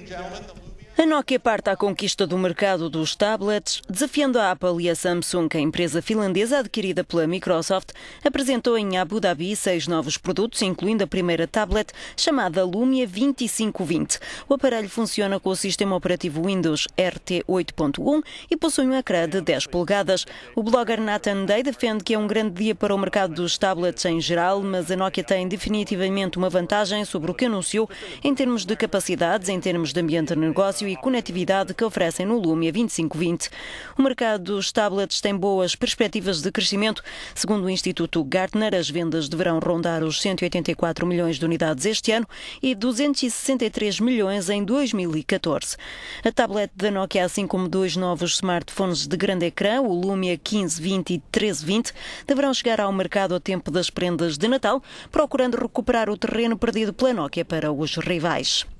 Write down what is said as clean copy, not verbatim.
A Nokia parte à conquista do mercado dos tablets, desafiando a Apple e a Samsung. A empresa finlandesa, adquirida pela Microsoft, apresentou em Abu Dhabi 6 novos produtos, incluindo a primeira tablet, chamada Lumia 2520. O aparelho funciona com o sistema operativo Windows RT 8.1 e possui um ecrã de 10 polegadas. O blogger Nathan Day defende que é um grande dia para o mercado dos tablets em geral, mas a Nokia tem definitivamente uma vantagem sobre o que anunciou em termos de capacidades, em termos de ambiente de negócio e conectividade que oferecem no Lumia 2520. O mercado dos tablets tem boas perspectivas de crescimento. Segundo o Instituto Gartner, as vendas deverão rondar os 184 milhões de unidades este ano e 263 milhões em 2014. A tablet da Nokia, assim como 2 novos smartphones de grande ecrã, o Lumia 1520 e 1320, deverão chegar ao mercado a tempo das prendas de Natal, procurando recuperar o terreno perdido pela Nokia para os rivais.